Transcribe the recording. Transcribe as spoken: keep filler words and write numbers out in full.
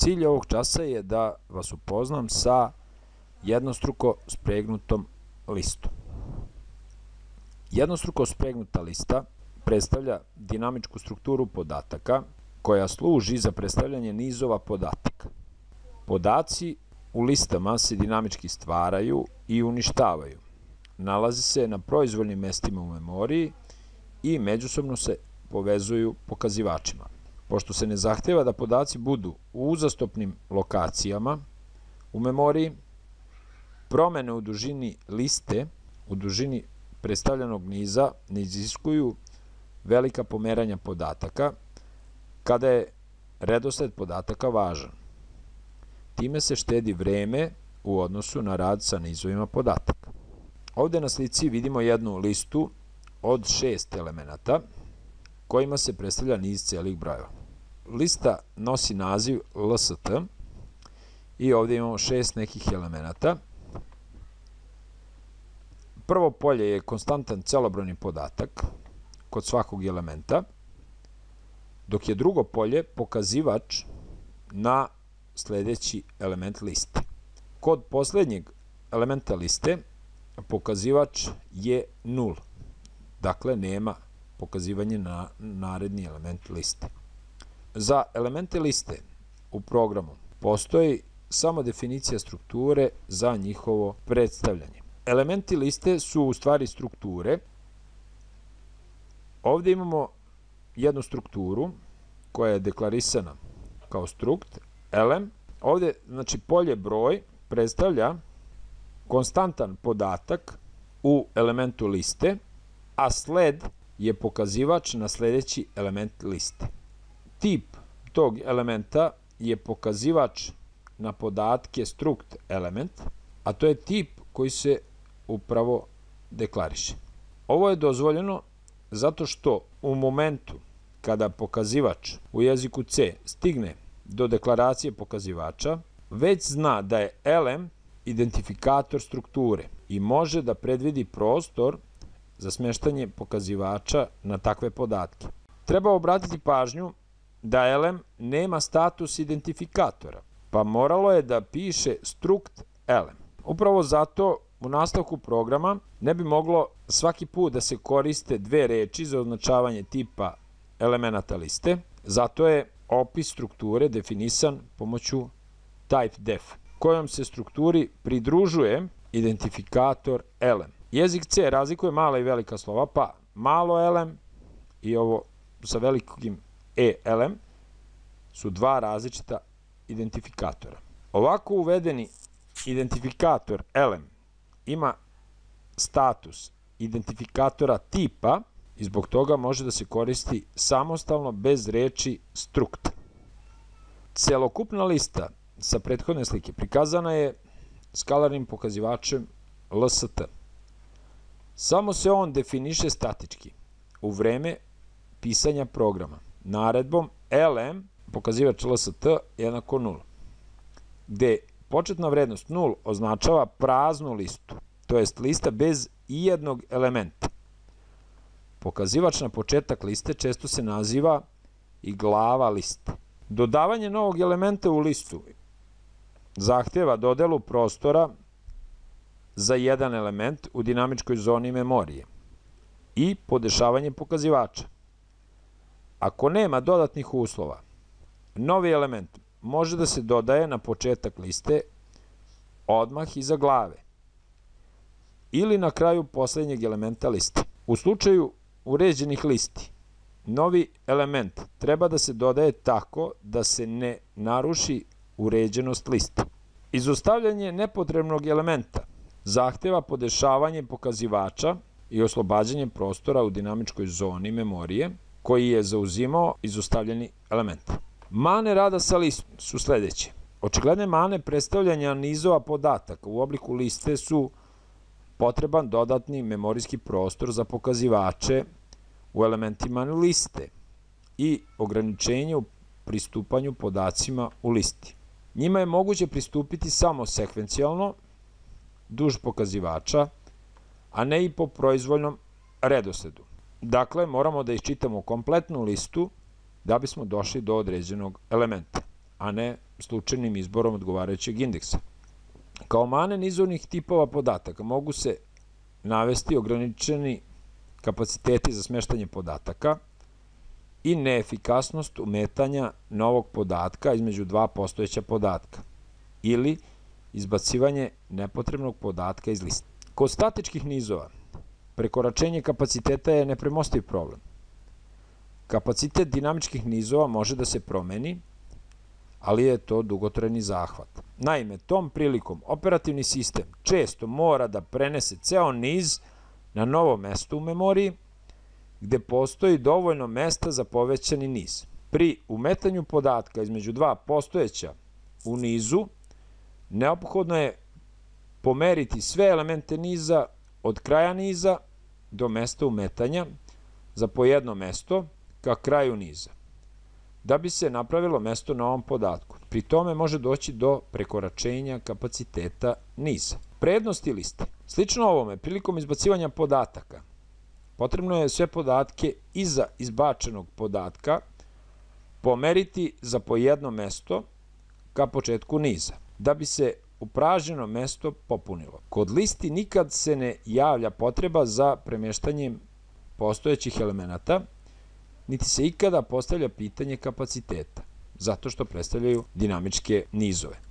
Cilj ovog časa je da vas upoznam sa jednostruko spregnutom listom. Jednostruko spregnuta lista predstavlja dinamičku strukturu podataka koja služi za predstavljanje nizova podataka. Podaci u listama se dinamički stvaraju i uništavaju. Nalaze se na proizvoljnim mestima u memoriji i međusobno se povezuju pokazivačima. Pošto se ne zahteva da podaci budu u uzastopnim lokacijama u memoriji, promene u dužini liste, u dužini predstavljenog niza ne iziskuju velika pomeranja podataka kada je redosled podataka važan. Time se štedi vreme u odnosu na rad sa nizovima podataka. Ovde na slici vidimo jednu listu od šest elemenata kojima se predstavlja niz celih brojeva. Lista nosi naziv L S T i ovde imamo šest nekih elemenata. Prvo polje je konstantan celobrojni podatak kod svakog elementa, dok je drugo polje pokazivač na sledeći element liste. Kod poslednjeg elementa liste pokazivač je nul, dakle nema pokazivanje na naredni element liste. Za elemente liste u programu postoji samo definicija strukture za njihovo predstavljanje. Elementi liste su u stvari strukture. Ovde imamo jednu strukturu koja je deklarisana kao strukt, elem. Ovde, znači, polje broj predstavlja konstantan podatak u elementu liste, a sled je pokazivač na sledeći element liste. Tip tog elementa je pokazivač na podatke strukt element, a to je tip koji se upravo deklariše. Ovo je dozvoljeno zato što u momentu kada pokazivač u jeziku C stigne do deklaracije pokazivača, već zna da je elem identifikator strukture i može da predvidi prostor za smeštanje pokazivača na takve podatke. Treba obratiti pažnju da elem nema status identifikatora, pa moralo je da piše strukt elem. Upravo zato u nastavku programa ne bi moglo svaki put da se koriste dve reči za označavanje tipa elemenata liste, zato je opis strukture definisan pomoću typedef, kojom se strukturi pridružuje identifikator elem. Jezik C razlikuje mala i velika slova, pa malo elem i ovo sa velikim e elem su dva različita identifikatora. Ovako uvedeni identifikator elem ima status identifikatora tipa i zbog toga može da se koristi samostalno bez reči strukt. Celokupna lista sa prethodne slike prikazana je skalarnim pokazivačem L S T. Samo se on definiše statički u vreme pisanja programa. Naredbom elem pokazivač L S T jednako nula, gde početna vrednost nula označava praznu listu, to jest lista bez ijednog elementa. Pokazivač na početak liste često se naziva i glava liste. Dodavanje novog elementa u listu zahteva dodelu prostora za jedan element u dinamičkoj zoni memorije i podešavanje pokazivača. Ako nema dodatnih uslova, novi element može da se dodaje na početak liste odmah iza glave ili na kraju poslednjeg elementa liste. U slučaju uređenih listi, novi element treba da se dodaje tako da se ne naruši uređenost liste. Izostavljanje nepotrebnog elementa zahteva podešavanje pokazivača i oslobađanje prostora u dinamičkoj zoni memorije koji je zauzimao izostavljeni element. Mane rada sa listom su sledeće. Očigledne mane predstavljanja nizova podataka u obliku liste su potreban dodatni memorijski prostor za pokazivače u elementima liste i ograničenje u pristupanju podacima u listi. Njima je moguće pristupiti samo sekvencijalno, duž pokazivača, a ne i po proizvoljnom redosledu. Dakle, moramo da iščitamo kompletnu listu da bismo došli do određenog elementa. a ne slučajnim izborom odgovarajućeg indeksa. Kao mane nizovnih tipova podataka mogu se navesti ograničeni kapaciteti za smeštanje podataka i neefikasnost umetanja novog podatka između dva postojeća podatka ili izbacivanje nepotrebnog podatka iz liste. Kod statičkih nizova prekoračenje kapaciteta je nepremostiv problem. Kapacitet dinamičkih nizova može da se promeni, ali je to dugotrajni zahvat. Naime, tom prilikom operativni sistem često mora da prenese ceo niz na novo mesto u memoriji, gde postoji dovoljno mesta za povećani niz. Pri umetanju podatka između dva postojeća u nizu, neophodno je pomeriti sve elemente niza od kraja niza do mesta umetanja za po jedno mesto ka kraju niza, da bi se napravilo mesto na ovom podatku. Pri tome može doći do prekoračenja kapaciteta niza. Prednosti liste. Slično ovome, prilikom izbacivanja podataka, potrebno je sve podatke iza izbačenog podatka pomeriti za po jedno mesto ka početku niza, da bi se upražnjeno mesto popunilo. Kod listi nikad se ne javlja potreba za premeštanjem postojećih elemenata, niti se ikada postavlja pitanje kapaciteta, zato što predstavljaju dinamičke nizove.